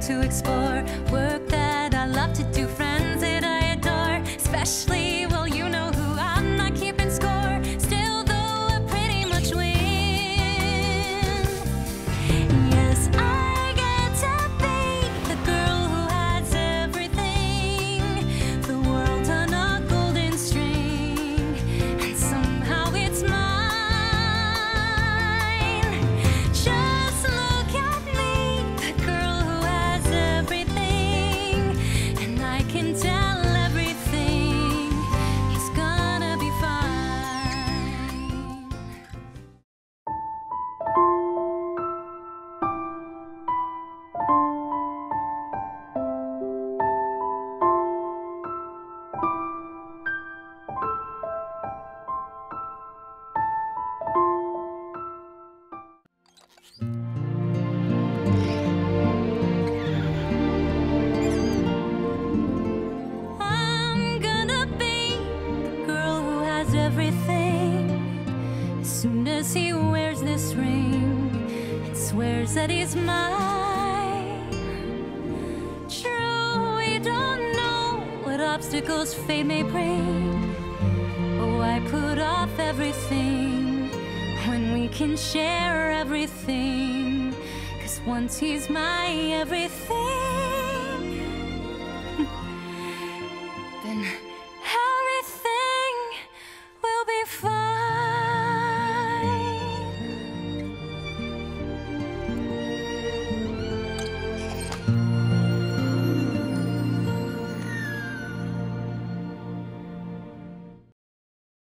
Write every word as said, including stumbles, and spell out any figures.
to explore, work that I love to do, friends that I adore. Especially, well, you know who, I'm not keeping score. Still, though, I pretty much win. Yes, I get to be the girl who has everything, the world on a golden string, and somehow it's mine. Just look at me, the girl who has everything, and I can tell everything is gonna be fine. I'm gonna be the girl who has everything. As soon as he wears this ring and swears that he's mine. True, we don't know what obstacles fate may bring, but why put off everything when we can share everything? 'Cause once he's my everything.